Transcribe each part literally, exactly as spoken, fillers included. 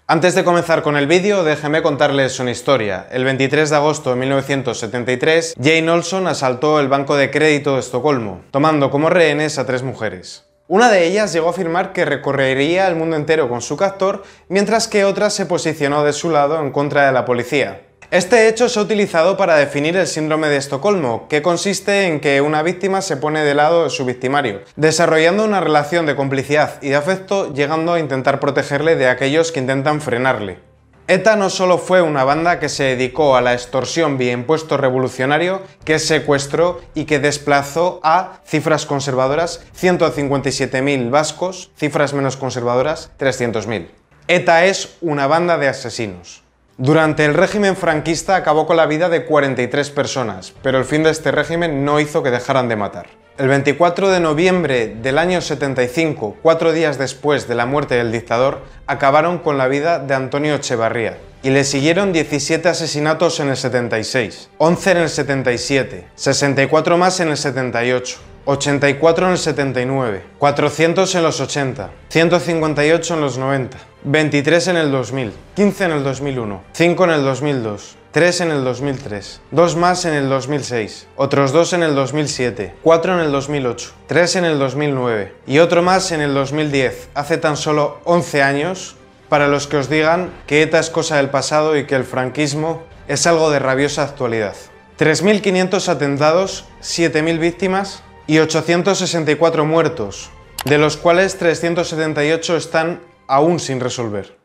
Antes de comenzar con el vídeo, déjenme contarles una historia. El veintitrés de agosto de mil novecientos setenta y tres, Jane Olson asaltó el Banco de Crédito de Estocolmo, tomando como rehenes a tres mujeres. Una de ellas llegó a afirmar que recorrería el mundo entero con su captor, mientras que otra se posicionó de su lado en contra de la policía. Este hecho se ha utilizado para definir el síndrome de Estocolmo, que consiste en que una víctima se pone de lado de su victimario, desarrollando una relación de complicidad y de afecto, llegando a intentar protegerle de aquellos que intentan frenarle. ETA no solo fue una banda que se dedicó a la extorsión vía impuesto revolucionario, que secuestró y que desplazó a, cifras conservadoras, ciento cincuenta y siete mil vascos, cifras menos conservadoras, trescientos mil. ETA es una banda de asesinos. Durante el régimen franquista acabó con la vida de cuarenta y tres personas, pero el fin de este régimen no hizo que dejaran de matar. El veinticuatro de noviembre del año setenta y cinco, cuatro días después de la muerte del dictador, acabaron con la vida de Antonio Echevarría, y le siguieron diecisiete asesinatos en el setenta y seis, once en el setenta y siete, sesenta y cuatro más en el setenta y ocho, ochenta y cuatro en el setenta y nueve, cuatrocientos en los ochenta, ciento cincuenta y ocho en los noventa, veintitrés en el dos mil, quince en el dos mil uno, cinco en el dos mil dos, tres en el dos mil tres, dos más en el dos mil seis, otros dos en el dos mil siete, cuatro en el dos mil ocho, tres en el dos mil nueve y otro más en el dos mil diez, hace tan solo once años, para los que os digan que ETA es cosa del pasado y que el franquismo es algo de rabiosa actualidad. tres mil quinientos atentados, siete mil víctimas y ochocientos sesenta y cuatro muertos, de los cuales trescientos setenta y ocho están aún sin resolver.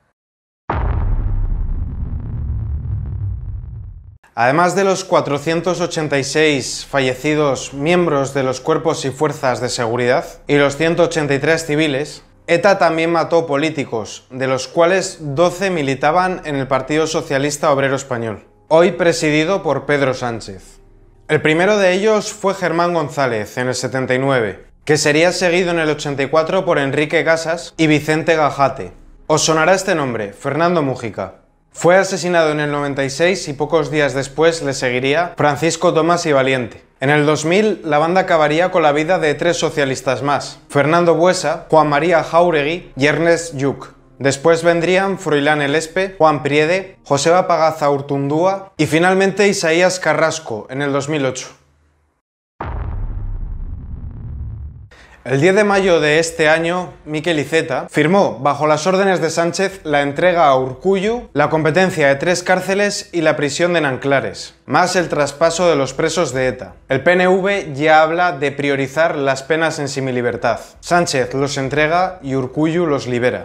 Además de los cuatrocientos ochenta y seis fallecidos miembros de los cuerpos y fuerzas de seguridad y los ciento ochenta y tres civiles, ETA también mató políticos, de los cuales doce militaban en el Partido Socialista Obrero Español, hoy presidido por Pedro Sánchez. El primero de ellos fue Germán González, en el setenta y nueve, que sería seguido en el ochenta y cuatro por Enrique Casas y Vicente Gajate. Os sonará este nombre, Fernando Múgica. Fue asesinado en el noventa y seis y pocos días después le seguiría Francisco Tomás y Valiente. En el dos mil, la banda acabaría con la vida de tres socialistas más, Fernando Buesa, Juan María Jáuregui y Ernest Lluch. Después vendrían Froilán Elespe, Juan Priede, Joseba Pagaza Urtundúa y finalmente Isaías Carrasco en el dos mil ocho. El diez de mayo de este año, Miquel Iceta firmó, bajo las órdenes de Sánchez, la entrega a Urkullu, la competencia de tres cárceles y la prisión de Nanclares, más el traspaso de los presos de ETA. El P N V ya habla de priorizar las penas en semilibertad. Sánchez los entrega y Urkullu los libera.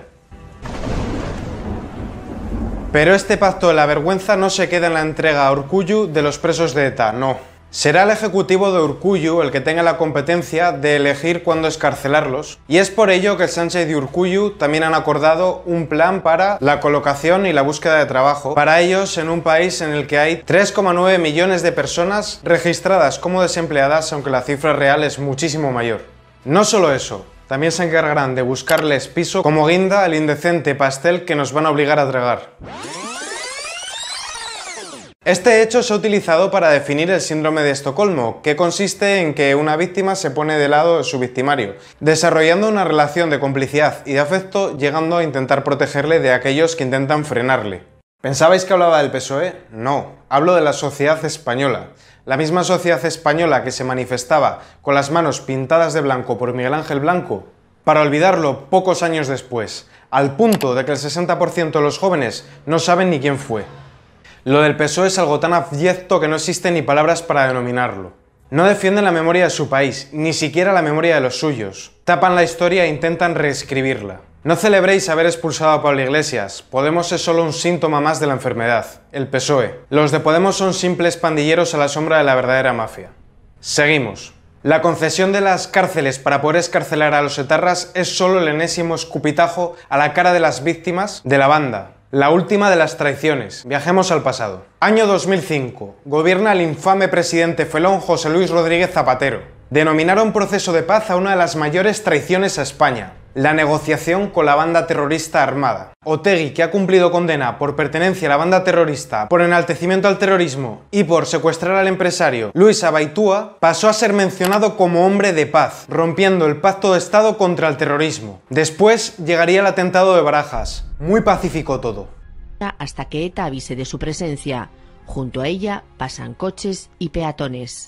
Pero este pacto de la vergüenza no se queda en la entrega a Urkullu de los presos de ETA, no. Será el ejecutivo de Urkullu el que tenga la competencia de elegir cuándo escarcelarlos, y es por ello que Sánchez y Urkullu también han acordado un plan para la colocación y la búsqueda de trabajo para ellos en un país en el que hay tres coma nueve millones de personas registradas como desempleadas, aunque la cifra real es muchísimo mayor. No solo eso, también se encargarán de buscarles piso como guinda al indecente pastel que nos van a obligar a tragar. Este hecho se ha utilizado para definir el síndrome de Estocolmo, que consiste en que una víctima se pone de lado de su victimario, desarrollando una relación de complicidad y de afecto, llegando a intentar protegerle de aquellos que intentan frenarle. ¿Pensabais que hablaba del P S O E? No, hablo de la sociedad española. La misma sociedad española que se manifestaba con las manos pintadas de blanco por Miguel Ángel Blanco, para olvidarlo pocos años después, al punto de que el sesenta por ciento de los jóvenes no saben ni quién fue. Lo del P S O E es algo tan abyecto que no existen ni palabras para denominarlo. No defienden la memoria de su país, ni siquiera la memoria de los suyos. Tapan la historia e intentan reescribirla. No celebréis haber expulsado a Pablo Iglesias. Podemos es solo un síntoma más de la enfermedad, el P S O E. Los de Podemos son simples pandilleros a la sombra de la verdadera mafia. Seguimos. La concesión de las cárceles para poder escarcelar a los etarras es solo el enésimo escupitajo a la cara de las víctimas de la banda. La última de las traiciones. Viajemos al pasado. Año dos mil cinco. Gobierna el infame presidente felón José Luis Rodríguez Zapatero. Denominaron proceso de paz a una de las mayores traiciones a España, la negociación con la banda terrorista armada. Otegi, que ha cumplido condena por pertenencia a la banda terrorista, por enaltecimiento al terrorismo y por secuestrar al empresario Luis Abaitua, pasó a ser mencionado como hombre de paz, rompiendo el pacto de Estado contra el terrorismo. Después llegaría el atentado de Barajas. Muy pacífico todo. Hasta que ETA avise de su presencia. Junto a ella pasan coches y peatones.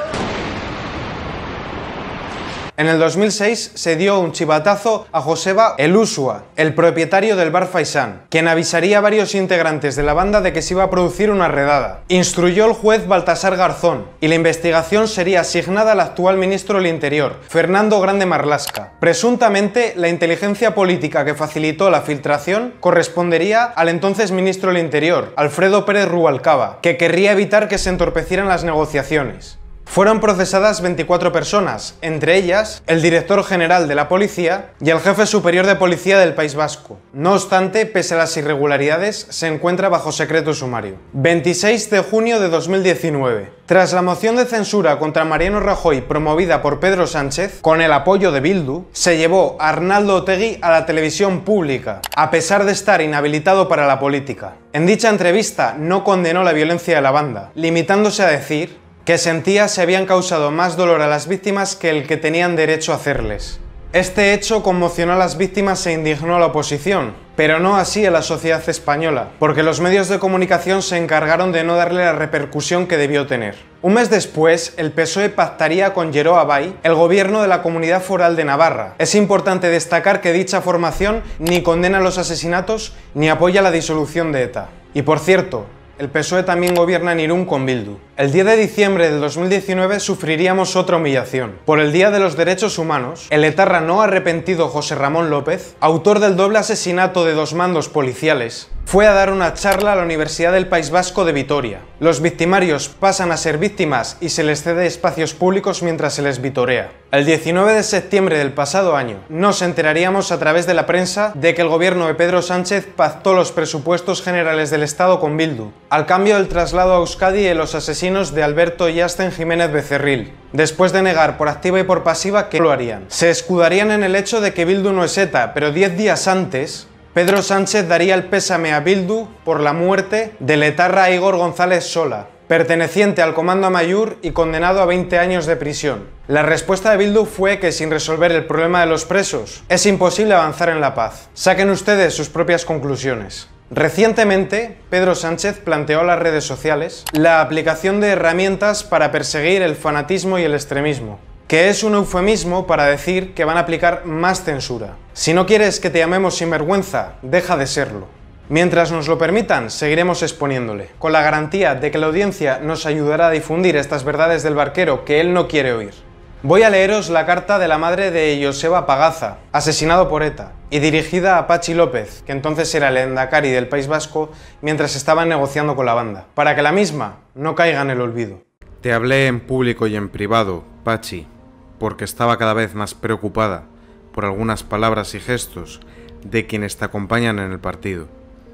En el dos mil seis se dio un chivatazo a Joseba Elusua, el propietario del bar Faisán, quien avisaría a varios integrantes de la banda de que se iba a producir una redada. Instruyó el juez Baltasar Garzón y la investigación sería asignada al actual ministro del Interior, Fernando Grande Marlaska. Presuntamente, la inteligencia política que facilitó la filtración correspondería al entonces ministro del Interior, Alfredo Pérez Rubalcaba, que querría evitar que se entorpecieran las negociaciones. Fueron procesadas veinticuatro personas, entre ellas el director general de la policía y el jefe superior de policía del País Vasco. No obstante, pese a las irregularidades, se encuentra bajo secreto sumario. veintiséis de junio de dos mil diecinueve. Tras la moción de censura contra Mariano Rajoy promovida por Pedro Sánchez, con el apoyo de Bildu, se llevó a Arnaldo Otegi a la televisión pública, a pesar de estar inhabilitado para la política. En dicha entrevista no condenó la violencia de la banda, limitándose a decir que sentía se habían causado más dolor a las víctimas que el que tenían derecho a hacerles. Este hecho conmocionó a las víctimas e indignó a la oposición, pero no así a la sociedad española, porque los medios de comunicación se encargaron de no darle la repercusión que debió tener. Un mes después, el P S O E pactaría con Geroa Bai el gobierno de la Comunidad Foral de Navarra. Es importante destacar que dicha formación ni condena los asesinatos ni apoya la disolución de ETA. Y por cierto, el P S O E también gobierna en Irún con Bildu. El diez de diciembre del dos mil diecinueve sufriríamos otra humillación. Por el Día de los Derechos Humanos, el etarra no arrepentido José Ramón López, autor del doble asesinato de dos mandos policiales, fue a dar una charla a la Universidad del País Vasco de Vitoria. Los victimarios pasan a ser víctimas y se les cede espacios públicos mientras se les vitorea. El diecinueve de septiembre del pasado año, nos enteraríamos a través de la prensa de que el gobierno de Pedro Sánchez pactó los presupuestos generales del Estado con Bildu, al cambio del traslado a Euskadi de los asesinos de Alberto Yasten Jiménez Becerril, después de negar por activa y por pasiva que lo harían. Se escudarían en el hecho de que Bildu no es ETA, pero diez días antes, Pedro Sánchez daría el pésame a Bildu por la muerte del etarra Igor González Sola, perteneciente al Comando Amaiur y condenado a veinte años de prisión. La respuesta de Bildu fue que sin resolver el problema de los presos, es imposible avanzar en la paz. Saquen ustedes sus propias conclusiones. Recientemente, Pedro Sánchez planteó a las redes sociales la aplicación de herramientas para perseguir el fanatismo y el extremismo, que es un eufemismo para decir que van a aplicar más censura. Si no quieres que te llamemos sinvergüenza, deja de serlo. Mientras nos lo permitan, seguiremos exponiéndole, con la garantía de que la audiencia nos ayudará a difundir estas verdades del barquero que él no quiere oír. Voy a leeros la carta de la madre de Joseba Pagaza, asesinado por ETA, y dirigida a Patxi López, que entonces era el lehendakari del País Vasco, mientras estaban negociando con la banda, para que la misma no caiga en el olvido. Te hablé en público y en privado, Patxi, porque estaba cada vez más preocupada por algunas palabras y gestos de quienes te acompañan en el partido.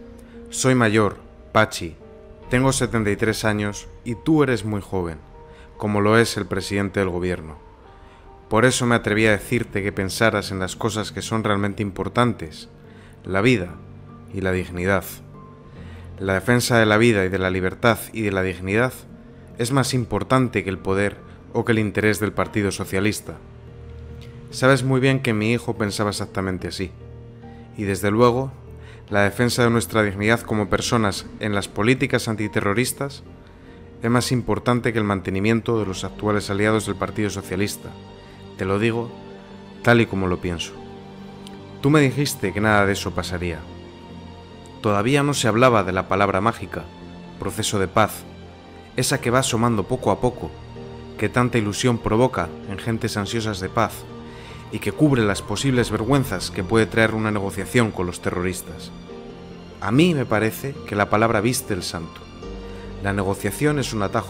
Soy mayor, Patxi, tengo setenta y tres años y tú eres muy joven, como lo es el presidente del gobierno. Por eso me atreví a decirte que pensaras en las cosas que son realmente importantes, la vida y la dignidad. La defensa de la vida y de la libertad y de la dignidad es más importante que el poder o que el interés del Partido Socialista. Sabes muy bien que mi hijo pensaba exactamente así, y desde luego, la defensa de nuestra dignidad como personas en las políticas antiterroristas es más importante que el mantenimiento de los actuales aliados del Partido Socialista. Te lo digo tal y como lo pienso. Tú me dijiste que nada de eso pasaría. Todavía no se hablaba de la palabra mágica, proceso de paz, esa que va asomando poco a poco, que tanta ilusión provoca en gentes ansiosas de paz y que cubre las posibles vergüenzas que puede traer una negociación con los terroristas. A mí me parece que la palabra viste el santo. La negociación es un atajo.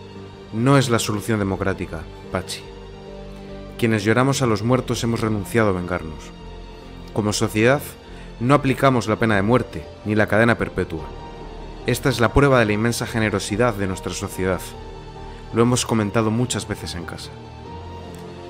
No es la solución democrática, Patxi. Quienes lloramos a los muertos hemos renunciado a vengarnos. Como sociedad, no aplicamos la pena de muerte ni la cadena perpetua. Esta es la prueba de la inmensa generosidad de nuestra sociedad. Lo hemos comentado muchas veces en casa.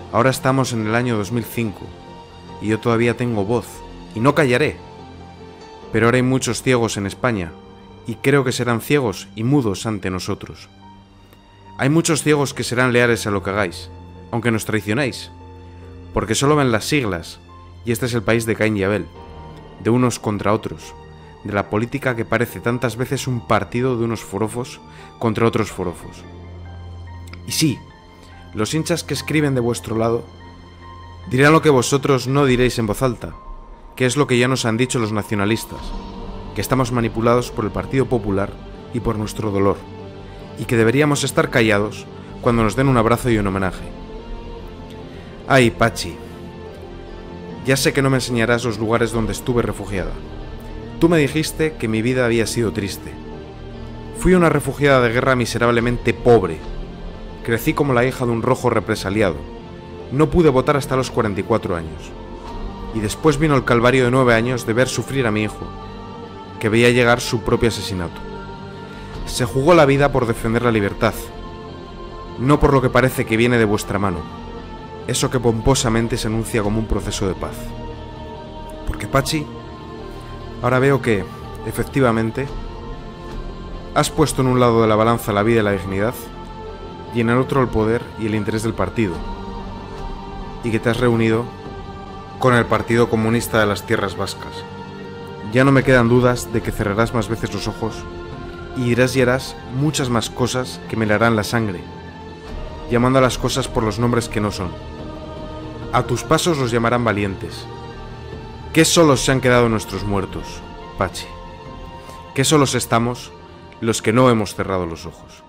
Ahora estamos en el año dos mil cinco y yo todavía tengo voz y no callaré. Pero ahora hay muchos ciegos en España y creo que serán ciegos y mudos ante nosotros. Hay muchos ciegos que serán leales a lo que hagáis, aunque nos traicionáis, porque solo ven las siglas y este es el país de Caín y Abel, de unos contra otros, de la política que parece tantas veces un partido de unos forofos contra otros forofos. Y sí, los hinchas que escriben de vuestro lado dirán lo que vosotros no diréis en voz alta, que es lo que ya nos han dicho los nacionalistas, que estamos manipulados por el Partido Popular y por nuestro dolor, y que deberíamos estar callados cuando nos den un abrazo y un homenaje. Ay, Pachi, ya sé que no me enseñarás los lugares donde estuve refugiada. Tú me dijiste que mi vida había sido triste. Fui una refugiada de guerra miserablemente pobre. Crecí como la hija de un rojo represaliado. No pude votar hasta los cuarenta y cuatro años. Y después vino el calvario de nueve años de ver sufrir a mi hijo, que veía llegar su propio asesinato. Se jugó la vida por defender la libertad, no por lo que parece que viene de vuestra mano, eso que pomposamente se anuncia como un proceso de paz. Porque, Pachi, ahora veo que, efectivamente, has puesto en un lado de la balanza la vida y la dignidad, y en el otro el poder y el interés del partido, y que te has reunido con el Partido Comunista de las Tierras Vascas. Ya no me quedan dudas de que cerrarás más veces los ojos y dirás y harás muchas más cosas que me helarán la sangre, llamando a las cosas por los nombres que no son. A tus pasos los llamarán valientes. Qué solos se han quedado nuestros muertos, Pachi. Qué solos estamos los que no hemos cerrado los ojos.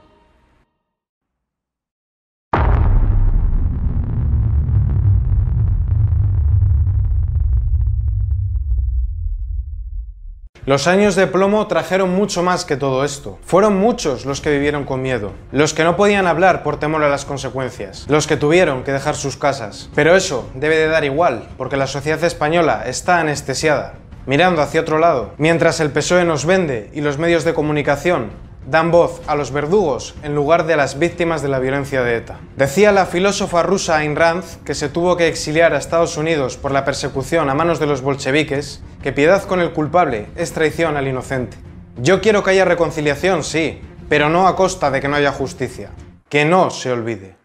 Los años de plomo trajeron mucho más que todo esto. Fueron muchos los que vivieron con miedo, los que no podían hablar por temor a las consecuencias, los que tuvieron que dejar sus casas. Pero eso debe de dar igual, porque la sociedad española está anestesiada, mirando hacia otro lado, mientras el P S O E nos vende y los medios de comunicación dan voz a los verdugos en lugar de a las víctimas de la violencia de ETA. Decía la filósofa rusa Ayn Rand, que se tuvo que exiliar a Estados Unidos por la persecución a manos de los bolcheviques, que piedad con el culpable es traición al inocente. Yo quiero que haya reconciliación, sí, pero no a costa de que no haya justicia. Que no se olvide.